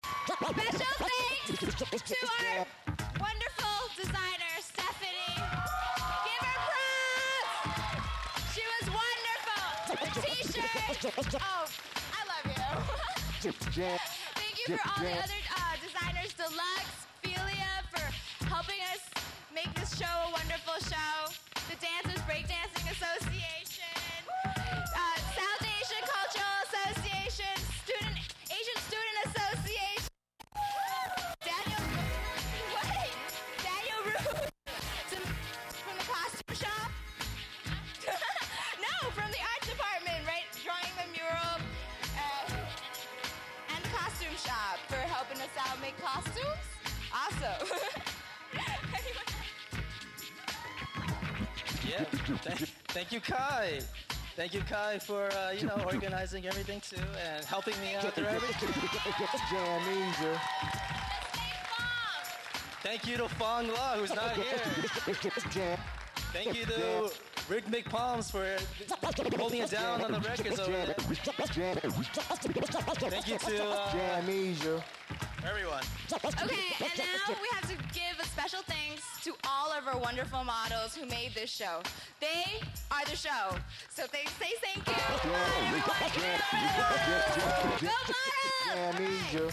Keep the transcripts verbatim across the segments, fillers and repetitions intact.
Special thanks to our wonderful designer, Stephanie. Give her props! She was wonderful. The t-shirt. Oh, I love you. Thank you for all the other uh, designers, Deluxe, Philia, for helping us make this show a wonderful show. The Dancers Breakdancing Association, uh, South Asian Cultural Association, Student Asian Student Association, Daniel, what? Daniel Root from the costume shop. No, from the art department, right? Drawing the mural, uh, and the costume shop for helping us out make costumes. Awesome. Yeah, thank, thank you, Kai. Thank you, Kai, for uh, you know organizing everything too and helping me out through everything. Thank you to Fong La, who's not here. Thank you to Rick McPalms for holding it down on the records over there. Thank you to uh, everyone. Okay, and now we have to give a special thanks to all of our wonderful models who made this show. They are the show. So they say thank you. Come on, everyone. Go models!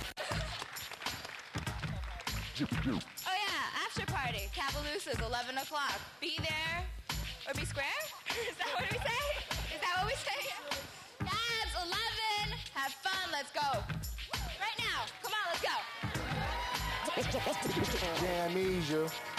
Oh yeah, after party. Cabaloosa's eleven o'clock. Be there or be square? Is that what we say? Is that what we say? Yes, eleven. Have fun. Let's go. Right now. Come on, let's go. Jamnesia.